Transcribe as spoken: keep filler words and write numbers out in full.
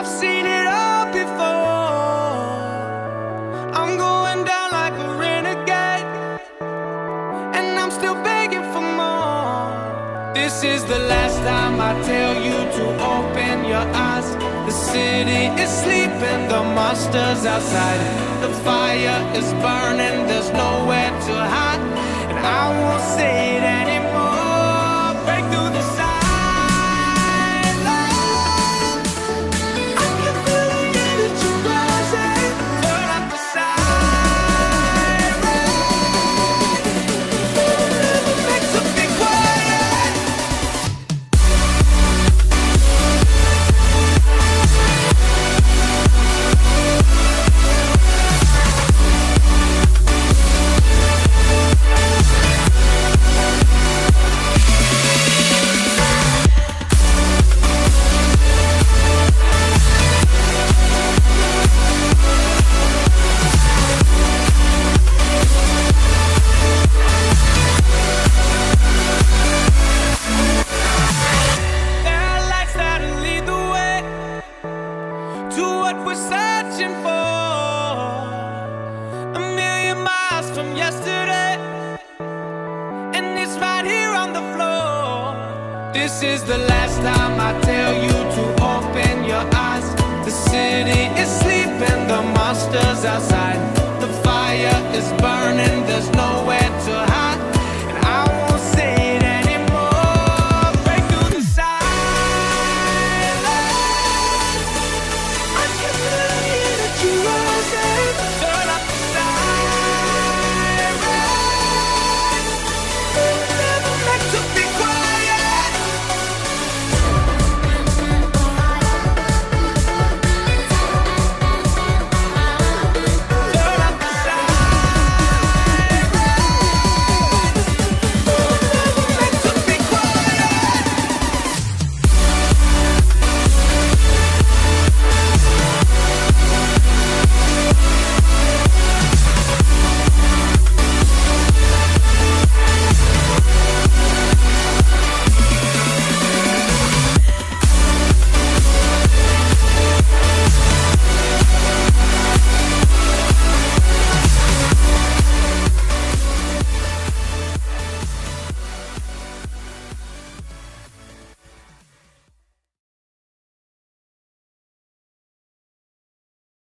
seen it all before. I'm going down like a renegade, and I'm still begging for more. This is the last time I tell you to open your eyes. The city is sleeping, the monsters outside. The fire is burning, there's nowhere to hide. And I won't say it anymore. Break through the silence. I can feel the energy rising. Burn up the siren. Never make to be quiet. There are lights that'll lead the way to what we're searching for. A million miles from yesterday, and it's right here on the floor. This is the last time I tell you to open your eyes. The city is sleeping, the monsters outside. The fire is burning, there's nowhere to hide.